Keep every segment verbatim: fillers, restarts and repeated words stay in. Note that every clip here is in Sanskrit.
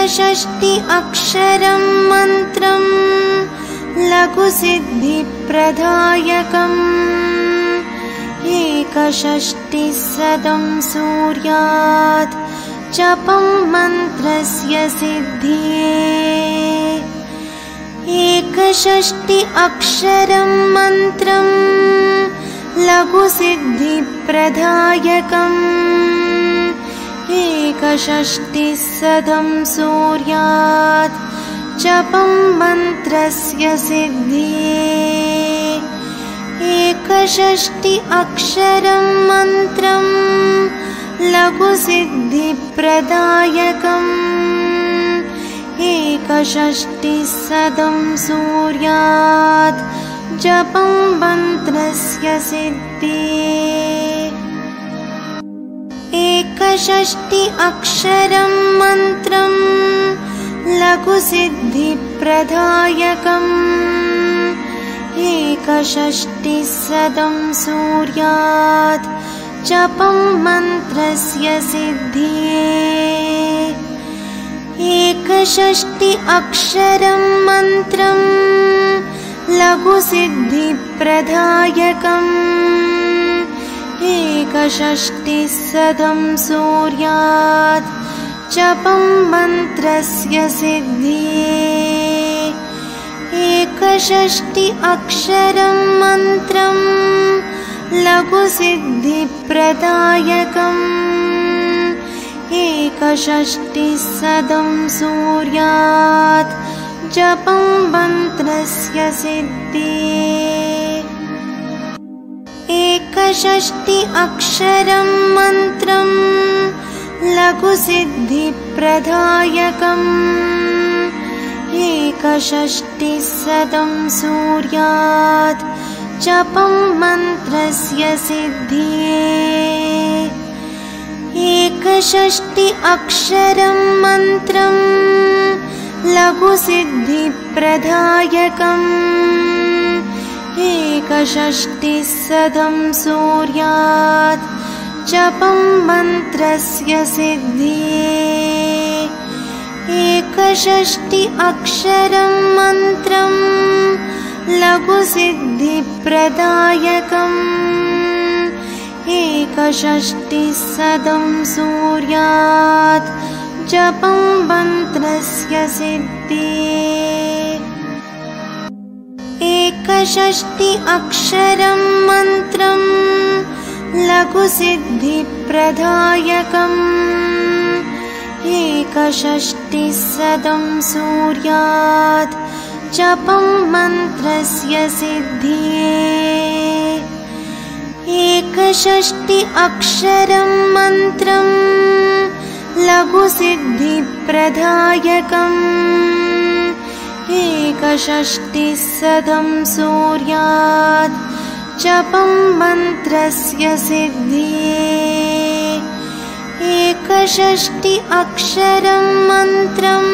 एकषष्टि अक्षरं मन्त्रं लघुसिद्धिप्रदायकम् एकषष्टिशतं सूर्यात् जपं मन्त्रस्य सिद्धिये एकषष्टि अक्षरं मन्त्रं लघुसिद्धिप्रदायकम् एकषष्टिशतं सूर्यात् जपं मन्त्रस्य सिद्धिये एकषष्टि अक्षरं मन्त्रं लघुसिद्धिप्रदायकम् एकषष्टिशतं सूर्यात् जपं मन्त्रस्य सिद्धिये एकषष्टि अक्षरं मन्त्रं लघुसिद्धिप्रदायकम् एकषष्टिशतं सूर्यात् जपं मन्त्रस्य सिद्धिये एकषष्टि अक्षरं मन्त्रं लघुसिद्धिप्रदायकम् एकषष्टिशतं सूर्यात् जपं मन्त्रस्य सिद्धिये एकषष्टि अक्षरं मन्त्रं लघुसिद्धिप्रदायकम् एकषष्टिशतं सूर्यात् जपं मन्त्रस्य सिद्धिये एकषष्टि अक्षरं मन्त्रं लघुसिद्धिप्रदायकम् एकषष्टिशतं सूर्यात् जपं मन्त्रस्य सिद्धिये एकषष्टि अक्षरं मन्त्रं लघुसिद्धिप्रदायकम् एकषष्टिशतं सूर्यात् जपं मन्त्रस्य सिद्धिये एकषष्टि अक्षरं मन्त्रं लघुसिद्धिप्रदायकम् एकषष्टिशतं सूर्यात् जपं मन्त्रस्य सिद्धिये एकषष्टि अक्षरं मन्त्रं लघुसिद्धिप्रदायकम् एकषष्टिशतं सूर्यात् जपं मन्त्रस्य सिद्धिये एकषष्टि अक्षरं मन्त्रं लघुसिद्धिप्रदायकम् एकषष्टिशतं सूर्यात् जपं मन्त्रस्य सिद्धिये एकषष्टि अक्षरं मन्त्रं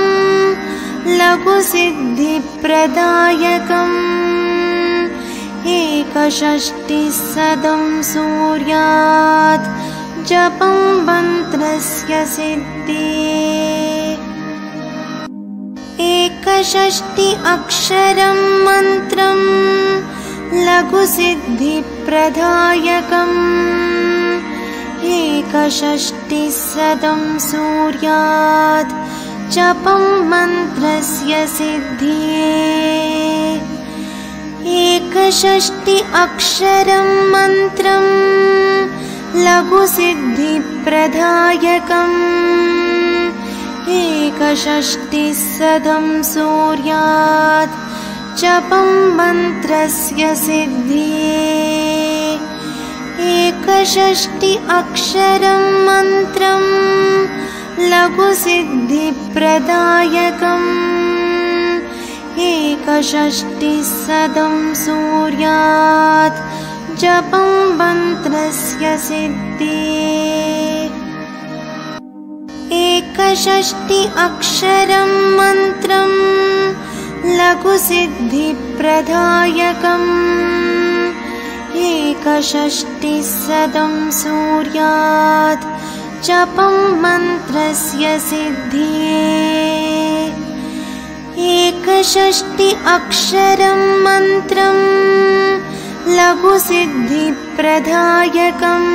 लघुसिद्धिप्रदायकम् एकषष्टिशतं सूर्यात् जपं मन्त्रस्य सिद्धिये एकषष्टि अक्षरं मन्त्रं लघुसिद्धिप्रदायकम् एकषष्टिशतं सूर्यात् जपं मन्त्रस्य सिद्धिये एकषष्टि अक्षरं मन्त्रं लघुसिद्धिप्रदायकम् एकषष्टिशतं सूर्यात् जपं मन्त्रस्य सिद्धिये एकषष्टि अक्षरं मन्त्रं लघुसिद्धिप्रदायकम् एकषष्टिशतं सूर्यात् जपं मन्त्रस्य सिद्धिये एकषष्टि अक्षरं मन्त्रं लघुसिद्धिप्रदायकम् एकषष्टिशतं सूर्यात् जपं मन्त्रस्य सिद्धिये एकषष्टि अक्षरं मन्त्रं लघुसिद्धिप्रदायकम्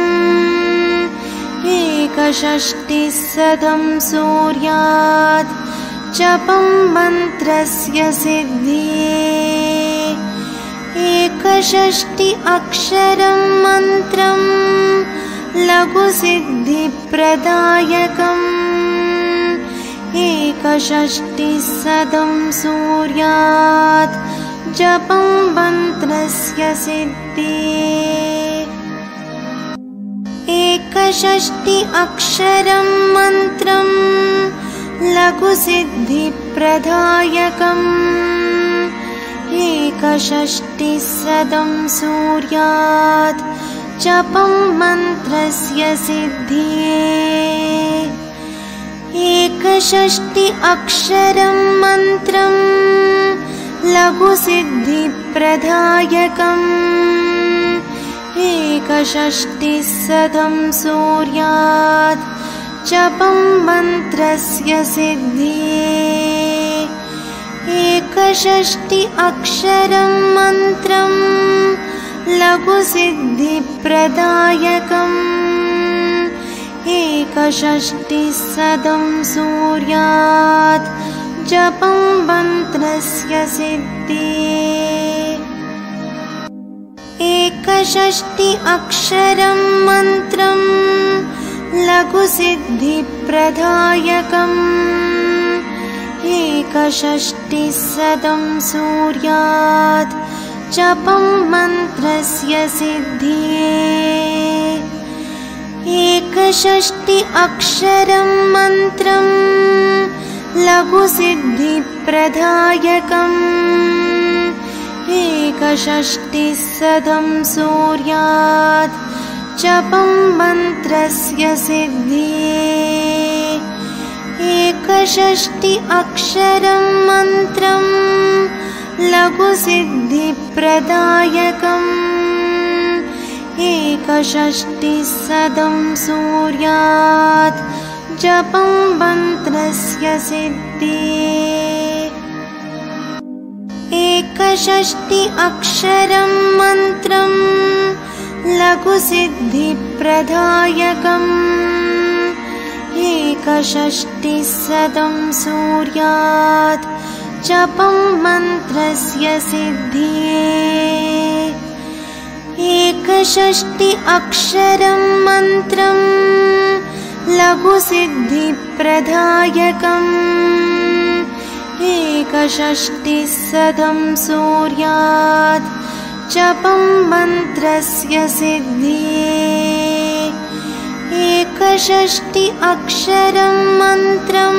एकषष्टिशतं सूर्यात् जपं मन्त्रस्य सिद्धिये एकषष्टि अक्षरं मन्त्रं लघुसिद्धिप्रदायकम् एकषष्टिशतं सूर्यात् जपं मन्त्रस्य सिद्धिये एकषष्टि अक्षरं मन्त्रं लघुसिद्धिप्रदायकम् एकषष्टिशतं सूर्यात् जपं मन्त्रस्य सिद्धिये एकषष्टि अक्षरं मन्त्रं लघुसिद्धिप्रदायकम् एकषष्टिशतं सूर्यात् जपं मन्त्रस्य सिद्धिये एकषष्टि अक्षरं मन्त्रं लघुसिद्धिप्रदायकम् एकषष्टिशतं सूर्यात् जपं मन्त्रस्य सिद्धिये एकषष्टि अक्षरं मन्त्रं लघुसिद्धिप्रदायकम् एकषष्टिशतं सूर्यात् जपं मन्त्रस्य सिद्धिये एकषष्टि अक्षरं मन्त्रं लघुसिद्धिप्रदायकम् एकषष्टिशतं सूर्यात् जपं मन्त्रस्य सिद्धिये एकषष्टि अक्षरं मन्त्रं लघुसिद्धिप्रदायकम् एकषष्टिशतं सूर्यात् जपं मन्त्रस्य सिद्धिये एकषष्टि अक्षरं मन्त्रं लघुसिद्धिप्रदायकम् एकषष्टिशतं सूर्यात् जपं मन्त्रस्य सिद्धिये एकषष्टि अक्षरं मन्त्रं लघुसिद्धिप्रदायकम् एकषष्टिशतं सूर्यात् जपं मन्त्रस्य सिद्धिये एकषष्टि अक्षरं मन्त्रं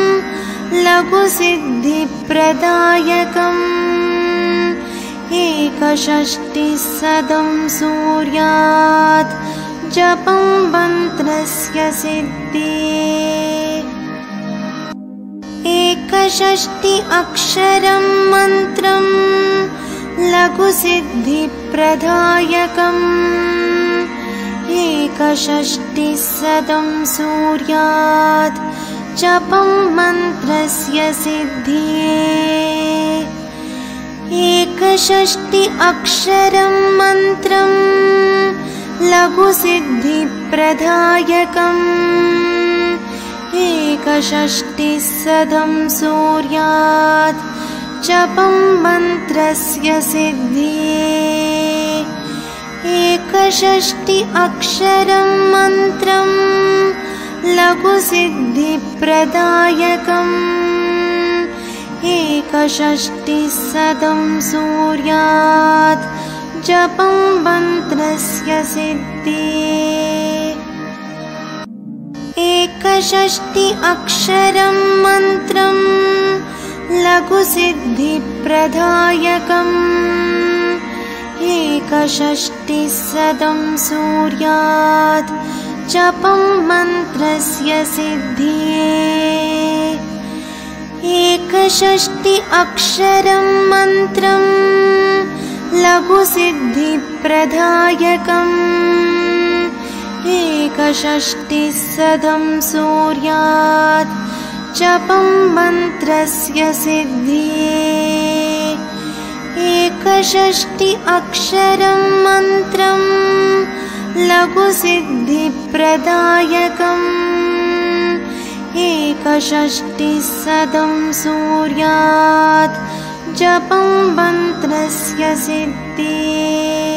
लघुसिद्धिप्रदायकम् एकषष्टिशतं सूर्यात् जपं मन्त्रस्य सिद्धिये एकषष्टि अक्षरं मन्त्रं लघुसिद्धिप्रदायकम् एकषष्टिशतं सूर्यात् जपं मन्त्रस्य सिद्धिये एकषष्टि अक्षरं मन्त्रं लघुसिद्धिप्रदायकम् एकषष्टिशतं सूर्यात् जपं मन्त्रस्य सिद्धिये एकषष्टि अक्षरं मन्त्रं लघुसिद्धिप्रदायकम् एकषष्टिशतं सूर्यात् जपं मन्त्रस्य सिद्धिये एकषष्टि अक्षरं मन्त्रं लघुसिद्धिप्रदायकम् एकषष्टिशतं सूर्यात् जपं मन्त्रस्य सिद्धिये एकषष्टि अक्षरं मन्त्रं लघुसिद्धिप्रदायकम् एकषष्टिशतं सूर्यात् जपं मन्त्रस्य सिद्धिये एकषष्टि अक्षरं मन्त्रं लघुसिद्धिप्रदायकम् एकषष्टिशतं सूर्यात् जपं मन्त्रस्य सिद्धिये।